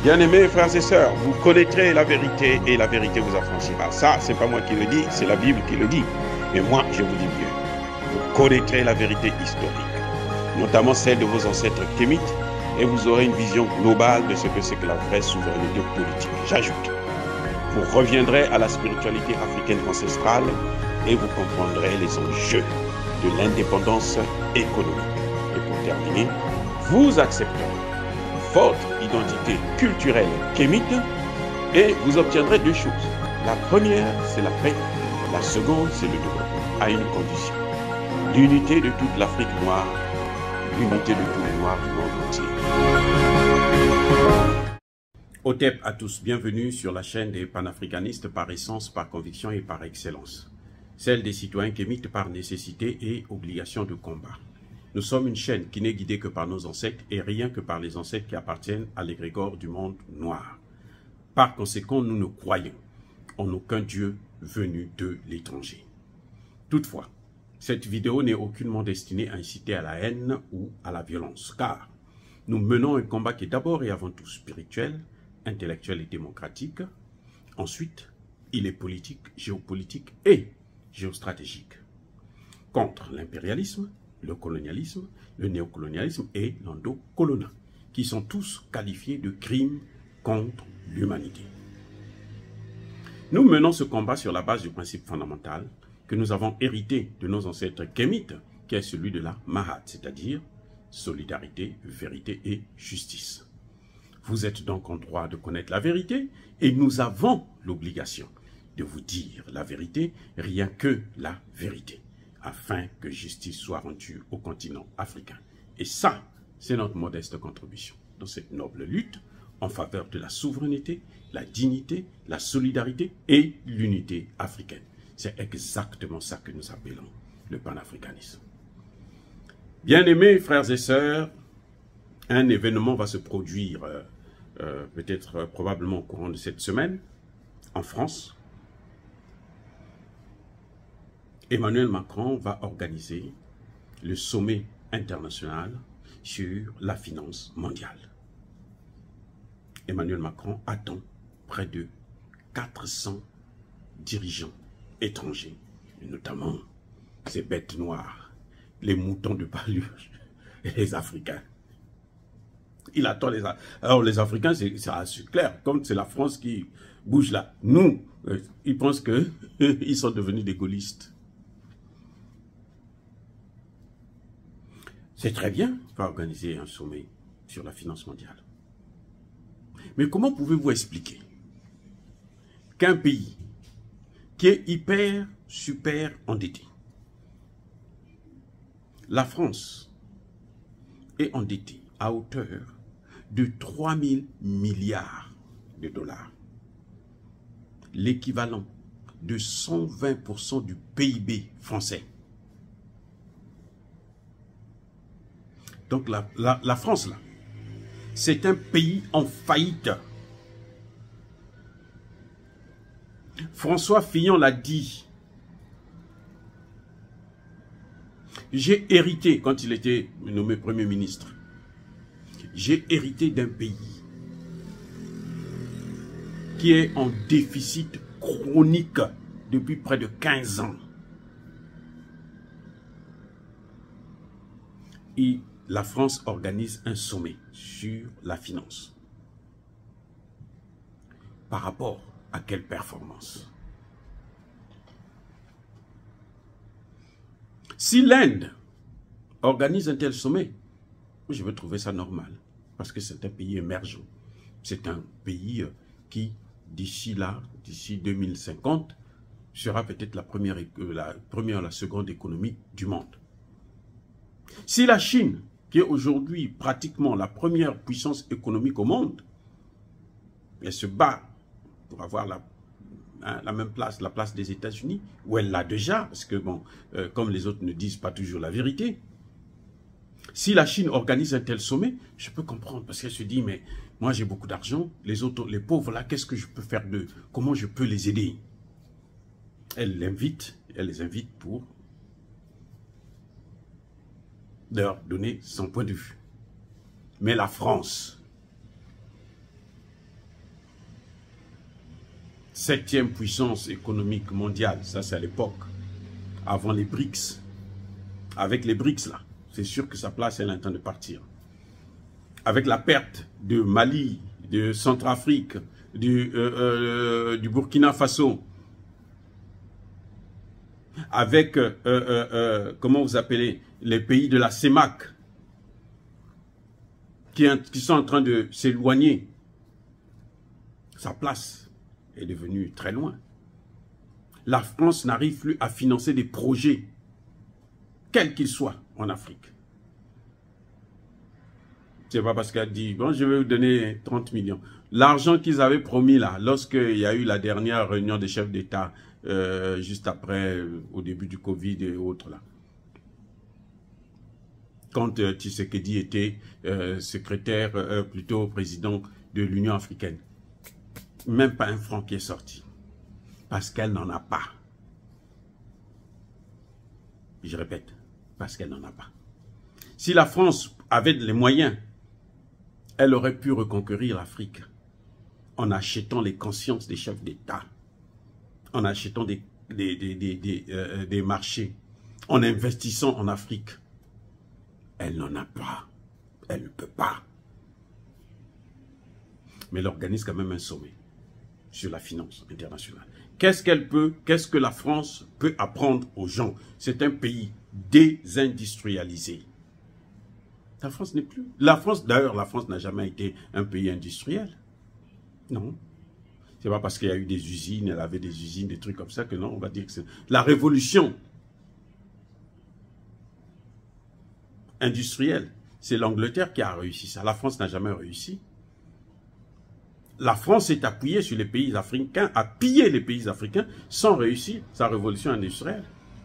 Bien-aimés frères et sœurs, vous connaîtrez la vérité et la vérité vous affranchira. Ça, c'est pas moi qui le dis, c'est la Bible qui le dit. Mais moi, je vous dis mieux. Vous connaîtrez la vérité historique, notamment celle de vos ancêtres kémites, et vous aurez une vision globale de ce que c'est que la vraie souveraineté politique. J'ajoute, vous reviendrez à la spiritualité africaine ancestrale et vous comprendrez les enjeux de l'indépendance économique. Et pour terminer, vous accepterez votre identité culturelle kémite et vous obtiendrez deux choses. La première, c'est la paix. La seconde, c'est le développement, à une condition. L'unité de toute l'Afrique noire, l'unité de tous les Noirs du monde entier. Otep à tous, bienvenue sur la chaîne des panafricanistes par essence, par conviction et par excellence. Celle des citoyens kémites par nécessité et obligation de combat. Nous sommes une chaîne qui n'est guidée que par nos ancêtres et rien que par les ancêtres qui appartiennent à l'égrégore du monde noir. Par conséquent, nous ne croyons en aucun Dieu venu de l'étranger. Toutefois, cette vidéo n'est aucunement destinée à inciter à la haine ou à la violence, car nous menons un combat qui est d'abord et avant tout spirituel, intellectuel et démocratique. Ensuite, il est politique, géopolitique et géostratégique. Contre l'impérialisme, le colonialisme, le néocolonialisme et l'endocoloniat, qui sont tous qualifiés de crimes contre l'humanité. Nous menons ce combat sur la base du principe fondamental que nous avons hérité de nos ancêtres kémites, qui est celui de la Mahat, c'est-à-dire solidarité, vérité et justice. Vous êtes donc en droit de connaître la vérité et nous avons l'obligation de vous dire la vérité, rien que la vérité, afin que justice soit rendue au continent africain. Et ça, c'est notre modeste contribution dans cette noble lutte en faveur de la souveraineté, la dignité, la solidarité et l'unité africaine. C'est exactement ça que nous appelons le panafricanisme. Bien-aimés frères et sœurs, un événement va se produire peut-être probablement au courant de cette semaine en France. Emmanuel Macron va organiser le sommet international sur la finance mondiale. Emmanuel Macron attend près de 400 dirigeants étrangers, et notamment ces bêtes noires, les moutons de Paluche et les Africains. Il attend les Africains. Alors les Africains, c'est clair, comme c'est la France qui bouge là. Nous, ils pensent qu'ils sont devenus des gaullistes. C'est très bien, on va organiser un sommet sur la finance mondiale. Mais comment pouvez-vous expliquer qu'un pays qui est hyper, super endetté, la France est endettée à hauteur de 3 000 milliards de dollars, l'équivalent de 120% du PIB français. Donc la France, là, c'est un pays en faillite. François Fillon l'a dit. J'ai hérité, quand il était nommé Premier ministre, j'ai hérité d'un pays qui est en déficit chronique depuis près de 15 ans. Et la France organise un sommet sur la finance. Par rapport à quelle performance? Si l'Inde organise un tel sommet, je vais trouver ça normal, parce que c'est un pays émergent. C'est un pays qui, d'ici 2050, sera peut-être la seconde économie du monde. Si la Chine, qui est aujourd'hui pratiquement la première puissance économique au monde, elle se bat pour avoir la même place, la place des États-Unis, où elle l'a déjà, parce que bon, comme les autres ne disent pas toujours la vérité. Si la Chine organise un tel sommet, je peux comprendre, parce qu'elle se dit, mais moi j'ai beaucoup d'argent, les autres, les pauvres là, qu'est-ce que je peux faire d'eux? Comment je peux les aider? Elle les invite pour leur donner son point de vue. Mais la France, 7e puissance économique mondiale, ça c'est à l'époque, avant les BRICS. Avec les BRICS là, c'est sûr que sa place elle est en train de partir. Avec la perte de Mali, de Centrafrique, du Burkina Faso, avec, comment vous appelez, les pays de la CEMAC, qui sont en train de s'éloigner, sa place est devenue très loin. La France n'arrive plus à financer des projets, quels qu'ils soient, en Afrique. C'est pas parce qu'elle dit, bon, je vais vous donner 30 millions. L'argent qu'ils avaient promis là, lorsqu'il y a eu la dernière réunion des chefs d'État, juste après, au début du Covid et autres là. Quand Tshisekedi était secrétaire, plutôt président de l'Union africaine. Même pas un franc qui est sorti. Parce qu'elle n'en a pas. Je répète, parce qu'elle n'en a pas. Si la France avait les moyens, elle aurait pu reconquérir l'Afrique en achetant les consciences des chefs d'État, en achetant des marchés, en investissant en Afrique. Elle n'en a pas. Elle ne peut pas. Mais elle organise quand même un sommet sur la finance internationale. Qu'est-ce qu'elle peut, qu'est-ce que la France peut apprendre aux gens? C'est un pays désindustrialisé. La France n'est plus. La France, d'ailleurs, la France n'a jamais été un pays industriel. Non. C'est pas parce qu'il y a eu des usines, elle avait des usines, des trucs comme ça que non, on va dire que c'est la révolution industrielle. C'est l'Angleterre qui a réussi ça. La France n'a jamais réussi. La France s'est appuyée sur les pays africains, a pillé les pays africains sans réussir sa révolution industrielle.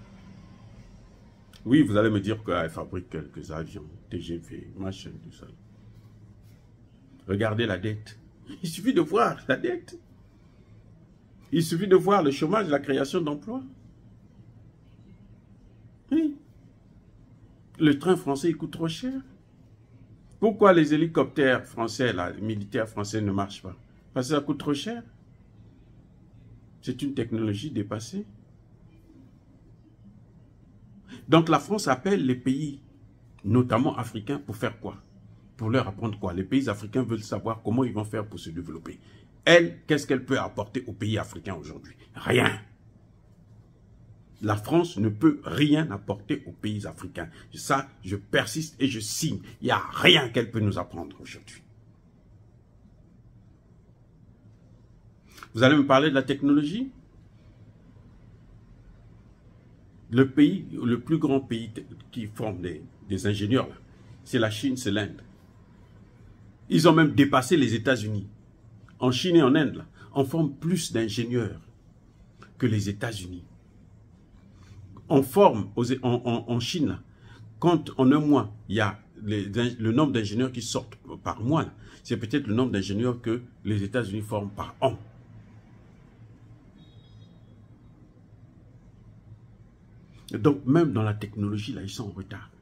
Oui, vous allez me dire qu'elle fabrique quelques avions, TGV, machin, tout ça. Regardez la dette. Il suffit de voir la dette. Il suffit de voir le chômage, la création d'emplois. Oui. Le train français, il coûte trop cher. Pourquoi les hélicoptères français, là, les militaires français ne marchent pas? Parce que ça coûte trop cher. C'est une technologie dépassée. Donc la France appelle les pays, notamment africains, pour faire quoi? Pour leur apprendre quoi? Les pays africains veulent savoir comment ils vont faire pour se développer. Elle, qu'est-ce qu'elle peut apporter aux pays africains aujourd'hui? Rien. La France ne peut rien apporter aux pays africains. Ça, je persiste et je signe. Il n'y a rien qu'elle peut nous apprendre aujourd'hui. Vous allez me parler de la technologie? Le pays, le plus grand pays qui forme des ingénieurs, c'est la Chine, c'est l'Inde. Ils ont même dépassé les États-Unis. En Chine et en Inde, là, on forme plus d'ingénieurs que les États-Unis. On forme en Chine, là, quand en un mois, il y a le nombre d'ingénieurs qui sortent par mois, c'est peut-être le nombre d'ingénieurs que les États-Unis forment par an. Donc, même dans la technologie, là, ils sont en retard.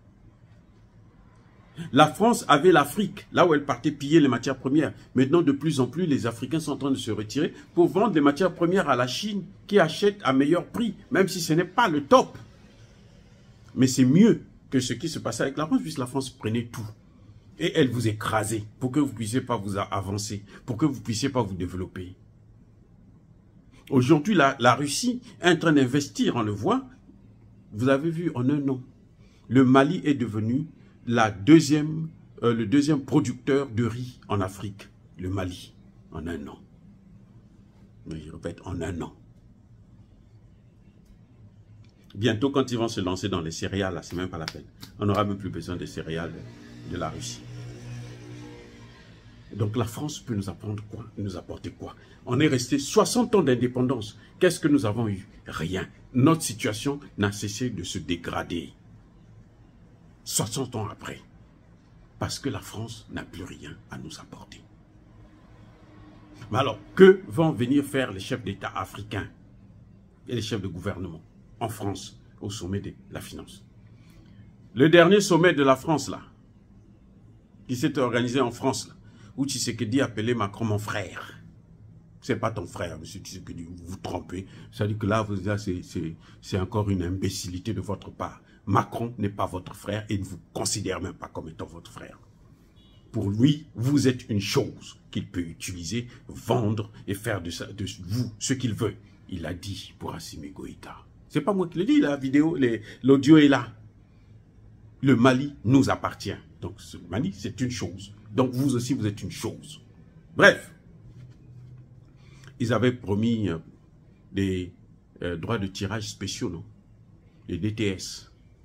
La France avait l'Afrique, là où elle partait piller les matières premières. Maintenant, de plus en plus, les Africains sont en train de se retirer pour vendre les matières premières à la Chine, qui achète à meilleur prix, même si ce n'est pas le top. Mais c'est mieux que ce qui se passait avec la France, puisque la France prenait tout. Et elle vous écrasait pour que vous ne puissiez pas vous avancer, pour que vous ne puissiez pas vous développer. Aujourd'hui, la Russie est en train d'investir, on le voit. Vous avez vu, en un an, le Mali est devenu le deuxième producteur de riz en Afrique. Le Mali, en un an. Mais je répète, en un an. Bientôt, quand ils vont se lancer dans les céréales, là, c'est même pas la peine. On n'aura même plus besoin des céréales de la Russie. Donc la France peut nous apprendre quoi? Nous apporter quoi? On est resté 60 ans d'indépendance. Qu'est-ce que nous avons eu? Rien. Notre situation n'a cessé de se dégrader. 60 ans après. Parce que la France n'a plus rien à nous apporter. Mais alors, que vont venir faire les chefs d'État africains et les chefs de gouvernement en France au sommet de la finance? Le dernier sommet de la France, là, qui s'est organisé en France, là, où Tshisekedi appelait Macron mon frère. C'est pas ton frère, monsieur Tshisekedi, vous vous trompez. C'est-à-dire que là, c'est encore une imbécilité de votre part. Macron n'est pas votre frère et ne vous considère même pas comme étant votre frère. Pour lui, vous êtes une chose qu'il peut utiliser, vendre et faire de vous ce qu'il veut. Il l'a dit pour Assimi Goïta. C'est pas moi qui le dis, la vidéo, l'audio est là. Le Mali nous appartient. Donc, ce Mali, c'est une chose. Donc, vous aussi, vous êtes une chose. Bref. Ils avaient promis des droits de tirage spéciaux, non? Les DTS.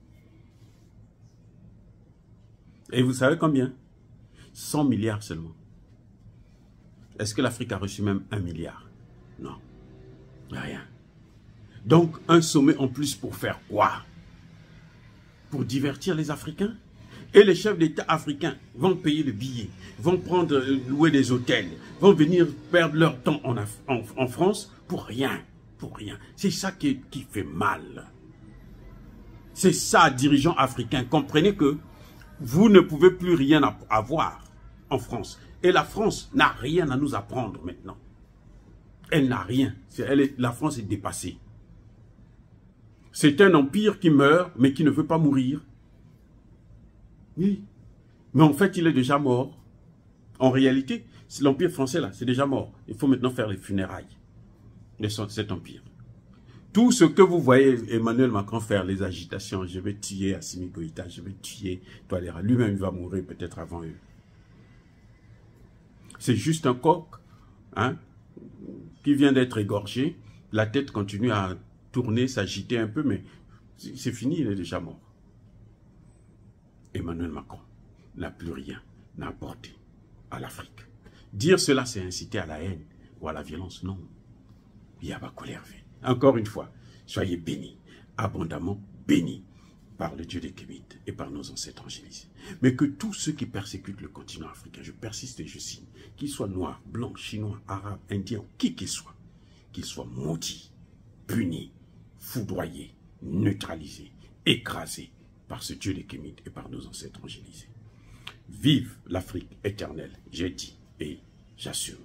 Et vous savez combien? 100 milliards seulement. Est-ce que l'Afrique a reçu même 1 milliard? Non. Rien. Donc, un sommet en plus pour faire quoi? Pour divertir les Africains? Et les chefs d'État africains vont payer le billet, vont louer des hôtels, vont venir perdre leur temps en France pour rien. Pour rien. C'est ça qui fait mal. C'est ça, dirigeants africains. Comprenez que vous ne pouvez plus rien avoir en France. Et la France n'a rien à nous apprendre maintenant. Elle n'a rien. La France est dépassée. C'est un empire qui meurt, mais qui ne veut pas mourir. Oui. Mais en fait, il est déjà mort. En réalité, l'empire français, là, c'est déjà mort. Il faut maintenant faire les funérailles de cet empire. Tout ce que vous voyez Emmanuel Macron faire, les agitations, je vais tuer Assimi Goïta, je vais tuer Touadéra. Lui-même, il va mourir peut-être avant eux. C'est juste un coq, hein, qui vient d'être égorgé. La tête continue à tourner, s'agiter un peu, mais c'est fini, il est déjà mort. Emmanuel Macron n'a plus rien à apporter à l'Afrique. Dire cela, c'est inciter à la haine ou à la violence. Non. Yabakole Hervé. Encore une fois, soyez bénis, abondamment bénis par le Dieu des Kémites et par nos ancêtres angélisés. Mais que tous ceux qui persécutent le continent africain, je persiste et je signe, qu'ils soient noirs, blancs, chinois, arabes, indiens, qui qu'ils soient maudits, punis, foudroyés, neutralisés, écrasés par ce Dieu des Kémites et par nos ancêtres angélisés. Vive l'Afrique éternelle, j'ai dit et j'assume.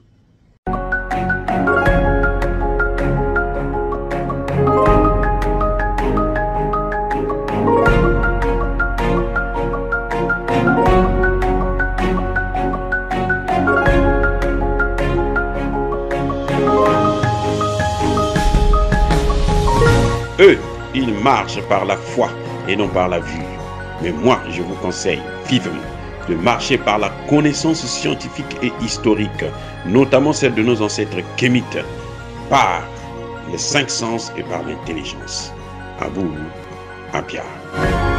Eux, ils marchent par la foi et non par la vue. Mais moi, je vous conseille vivement de marcher par la connaissance scientifique et historique, notamment celle de nos ancêtres kémites, par les 5 sens et par l'intelligence. À vous, à Pierre.